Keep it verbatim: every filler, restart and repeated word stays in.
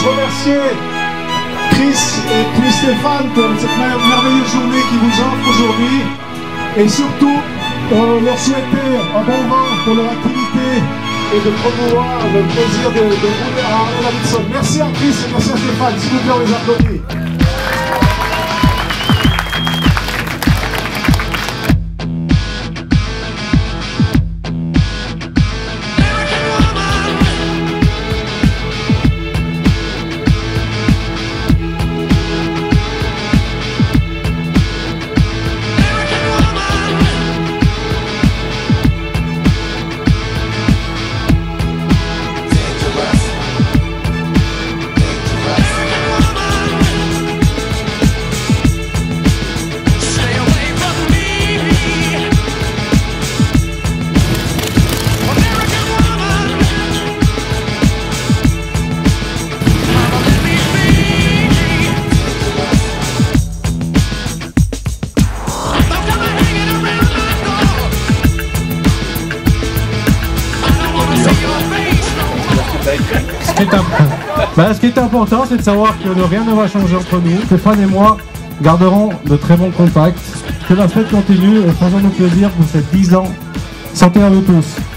juste remercier Chris et puis Stéphane pour cette merveilleuse journée qu'ils vous offrent aujourd'hui. Et surtout, euh, leur souhaiter un bon vent pour leur activité et de promouvoir le plaisir de, de rouler à Harley-Davidson. Merci à Chris et merci à Stéphane. S'il vous plaît, on les applaudit. Ce qui, est bah, ce qui est important, c'est de savoir que rien ne va changer entre nous. Stéphane et moi garderons de très bons contacts. Que la fête continue et faisons-nous plaisir pour ces dix ans. Santé à vous tous.